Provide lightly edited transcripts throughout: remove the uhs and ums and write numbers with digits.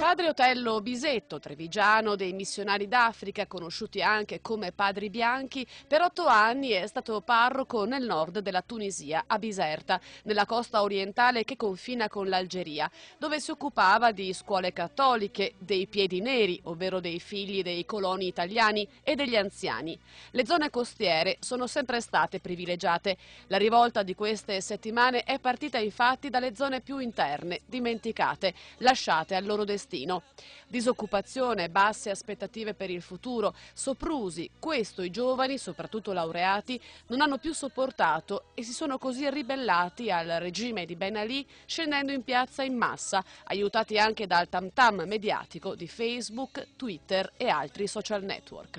Padre Otello Bisetto, trevigiano dei missionari d'Africa, conosciuti anche come Padri Bianchi, per 8 anni è stato parroco nel nord della Tunisia, a Biserta, nella costa orientale che confina con l'Algeria, dove si occupava di scuole cattoliche, dei piedi neri, ovvero dei figli dei coloni italiani, e degli anziani. Le zone costiere sono sempre state privilegiate. La rivolta di queste settimane è partita infatti dalle zone più interne, dimenticate, lasciate al loro destino. Disoccupazione, basse aspettative per il futuro, soprusi, questo i giovani, soprattutto laureati, non hanno più sopportato e si sono così ribellati al regime di Ben Ali, scendendo in piazza in massa, aiutati anche dal tam tam mediatico di Facebook, Twitter e altri social network.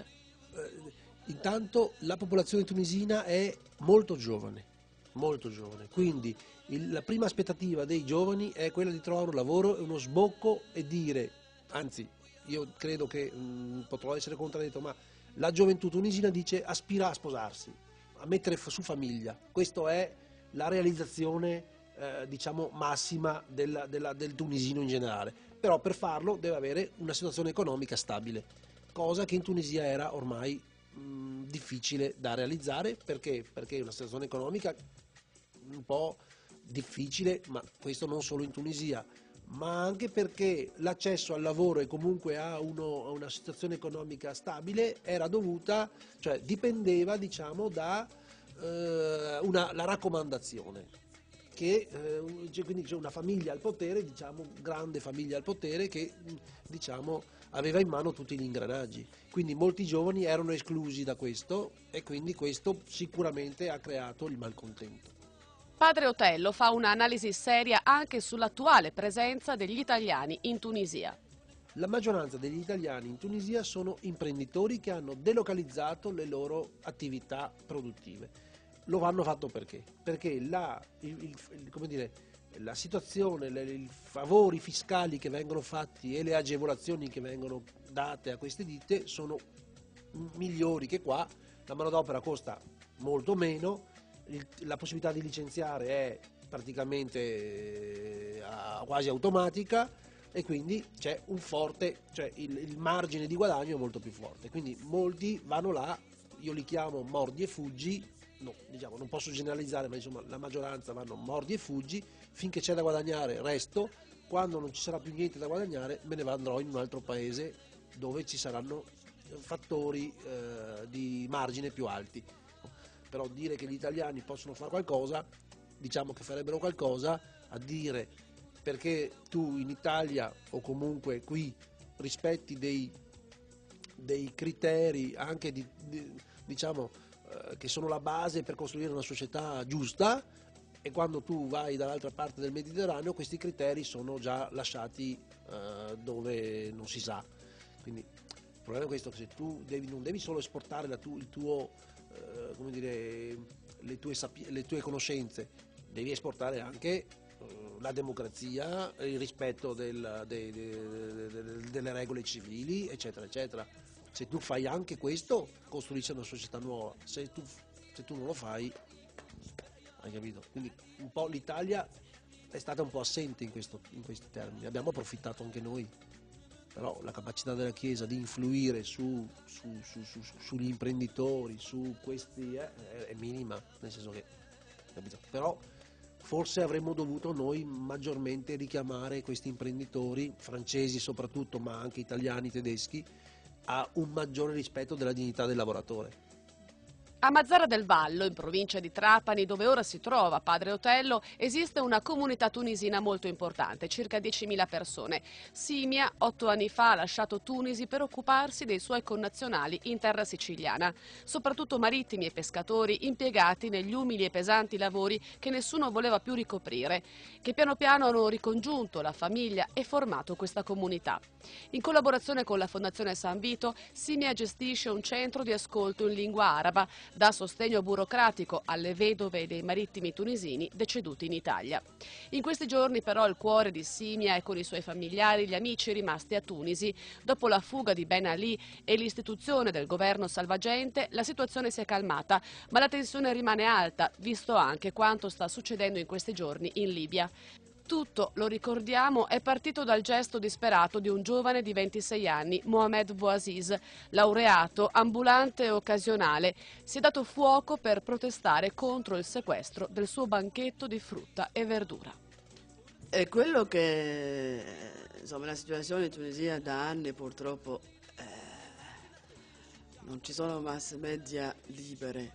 Intanto la popolazione tunisina è molto giovane, quindi la prima aspettativa dei giovani è quella di trovare un lavoro e uno sbocco e dire, anzi io credo che potrò essere contraddetto, ma la gioventù tunisina dice aspira a sposarsi, a mettere su famiglia. Questa è la realizzazione diciamo massima del tunisino in generale, però per farlo deve avere una situazione economica stabile, cosa che in Tunisia era ormai difficile da realizzare perché è una situazione economica un po' difficile, ma questo non solo in Tunisia, ma anche perché l'accesso al lavoro e comunque a una situazione economica stabile era dovuta, cioè dipendeva diciamo da la raccomandazione che quindi c'è una famiglia al potere, diciamo grande famiglia al potere che diciamo aveva in mano tutti gli ingranaggi, quindi molti giovani erano esclusi da questo e quindi questo sicuramente ha creato il malcontento. Padre Otello fa un'analisi seria anche sull'attuale presenza degli italiani in Tunisia. La maggioranza degli italiani in Tunisia sono imprenditori che hanno delocalizzato le loro attività produttive. Lo hanno fatto perché? Perché come dire, la situazione, i favori fiscali che vengono fatti e le agevolazioni che vengono date a queste ditte sono migliori che qua, la manodopera costa molto meno, la possibilità di licenziare è praticamente quasi automatica e quindi c'è un forte, cioè il margine di guadagno è molto più forte, quindi molti vanno là, io li chiamo mordi e fuggi, no, diciamo, non posso generalizzare, ma insomma la maggioranza vanno mordi e fuggi, finché c'è da guadagnare resto, quando non ci sarà più niente da guadagnare me ne andrò in un altro paese dove ci saranno fattori di margine più alti. Però dire che gli italiani possono fare qualcosa, diciamo che farebbero qualcosa, a dire perché tu in Italia o comunque qui rispetti dei criteri anche diciamo che sono la base per costruire una società giusta, e quando tu vai dall'altra parte del Mediterraneo questi criteri sono già lasciati dove non si sa. Quindi il problema è questo, che se tu non devi solo esportare il tuo come dire, le tue conoscenze, devi esportare anche la democrazia, il rispetto delle regole civili, eccetera, eccetera. Se tu fai anche questo, costruisci una società nuova. Se tu non lo fai, hai capito? Quindi un po' l'Italia è stata un po' assente in questi termini. Abbiamo approfittato anche noi. Però la capacità della Chiesa di influire sugli imprenditori, su questi è minima, nel senso che, capito? Però forse avremmo dovuto noi maggiormente richiamare questi imprenditori, francesi soprattutto, ma anche italiani, tedeschi, a un maggiore rispetto della dignità del lavoratore. A Mazara del Vallo, in provincia di Trapani, dove ora si trova Padre Otello, esiste una comunità tunisina molto importante, circa 10.000 persone. Simia, 8 anni fa, ha lasciato Tunisi per occuparsi dei suoi connazionali in terra siciliana, soprattutto marittimi e pescatori impiegati negli umili e pesanti lavori che nessuno voleva più ricoprire, che piano piano hanno ricongiunto la famiglia e formato questa comunità. In collaborazione con la Fondazione San Vito, Simia gestisce un centro di ascolto in lingua araba, dà sostegno burocratico alle vedove dei marittimi tunisini deceduti in Italia. In questi giorni però il cuore di Simia è con i suoi familiari, gli amici rimasti a Tunisi. Dopo la fuga di Ben Ali e l'istituzione del governo salvagente, la situazione si è calmata, ma la tensione rimane alta, visto anche quanto sta succedendo in questi giorni in Libia. Tutto, lo ricordiamo, è partito dal gesto disperato di un giovane di 26 anni, Mohamed Bouaziz, laureato, ambulante e occasionale. Si è dato fuoco per protestare contro il sequestro del suo banchetto di frutta e verdura. È quello che, insomma, la situazione in Tunisia da anni purtroppo non ci sono mass media libere,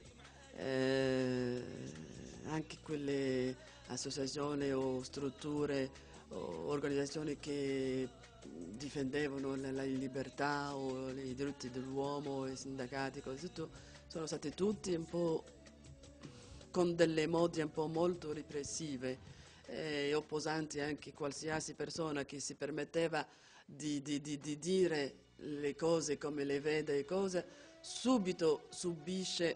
anche quelle associazioni o strutture o organizzazioni che difendevano la libertà o i diritti dell'uomo, i sindacati, così tutto, sono stati tutti un po' con delle modi un po' molto repressive e opposanti anche a qualsiasi persona che si permetteva di dire le cose come le vede le cose, subito subisce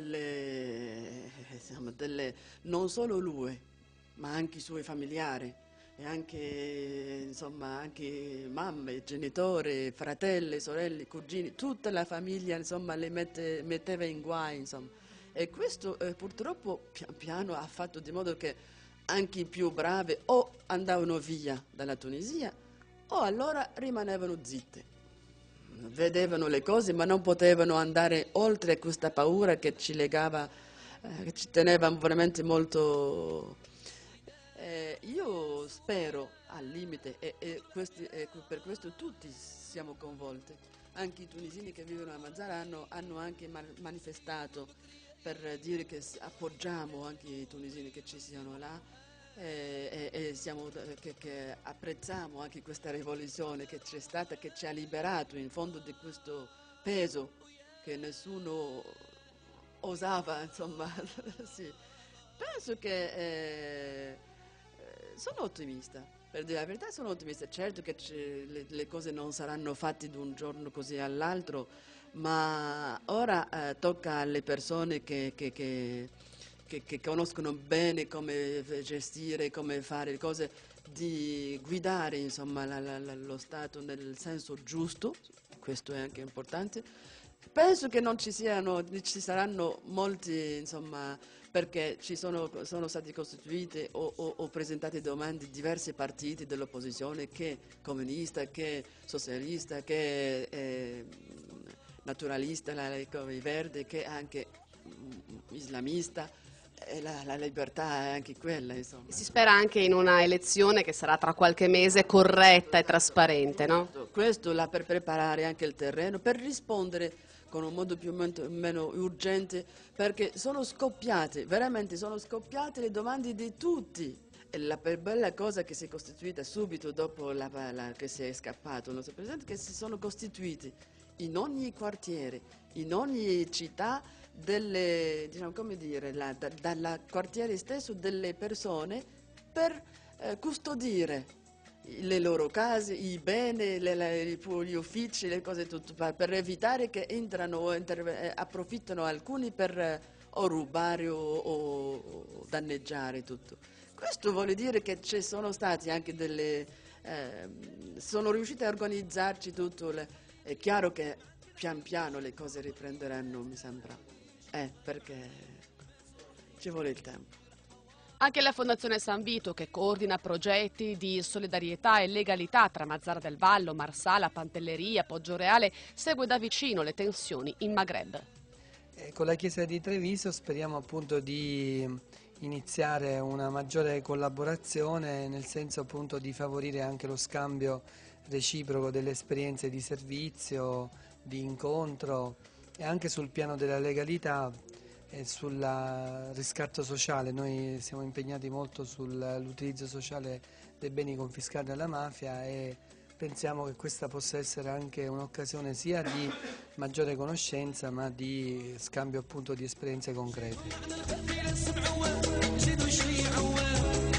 non solo lui, ma anche i suoi familiari e anche, insomma, anche mamme, genitori, fratelli, sorelle, cugini, tutta la famiglia, insomma, le metteva in guai, insomma. E questo purtroppo pian piano ha fatto di modo che anche i più bravi o andavano via dalla Tunisia o allora rimanevano zitte. Vedevano le cose ma non potevano andare oltre questa paura che ci legava, che ci teneva veramente molto. Io spero al limite e per questo tutti siamo coinvolti, anche i tunisini che vivono a Mazara hanno anche manifestato per dire che appoggiamo anche i tunisini che ci siano là che apprezziamo anche questa rivoluzione che c'è stata, che ci ha liberato in fondo di questo peso che nessuno osava, insomma. Sì. Penso che sono ottimista, per dire la verità sono ottimista, certo che le cose non saranno fatte da un giorno così all'altro, ma ora tocca alle persone che conoscono bene come gestire, come fare le cose, di guidare, insomma, lo Stato nel senso giusto, questo è anche importante. Penso che non ci saranno molti, insomma, perché sono stati costituiti o presentati domande diversi partiti dell'opposizione, che comunista, che socialista, che naturalista, i Verdi, che anche islamista. E la libertà è anche quella, insomma. Si spera anche in una elezione che sarà tra qualche mese corretta e trasparente, no? Questo per preparare anche il terreno, per rispondere con un modo più o meno urgente, perché veramente sono scoppiate le domande di tutti. E la bella cosa che si è costituita subito dopo che si è scappato il nostro Presidente, che si sono costituiti in ogni quartiere, in ogni città, diciamo, come dire, dal quartiere stesso delle persone per custodire le loro case, i beni, gli uffici, le cose tutto, per evitare che entrano o approfittano alcuni per o rubare o danneggiare tutto. Questo vuol dire che ci sono stati anche sono riusciti a organizzarci tutto. È chiaro che pian piano le cose riprenderanno, mi sembra, perché ci vuole il tempo. Anche la Fondazione San Vito, che coordina progetti di solidarietà e legalità tra Mazara del Vallo, Marsala, Pantelleria, Poggioreale, segue da vicino le tensioni in Maghreb. Con la Chiesa di Treviso speriamo appunto di iniziare una maggiore collaborazione, nel senso appunto di favorire anche lo scambio reciproco delle esperienze di servizio, di incontro, e anche sul piano della legalità e sul riscatto sociale. Noi siamo impegnati molto sull'utilizzo sociale dei beni confiscati alla mafia e pensiamo che questa possa essere anche un'occasione sia di maggiore conoscenza ma di scambio appunto di esperienze concrete.